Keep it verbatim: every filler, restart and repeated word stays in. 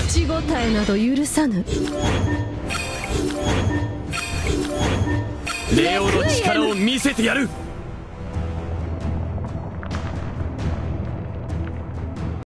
口答えなど許さぬ。 レオの力を見せてやる。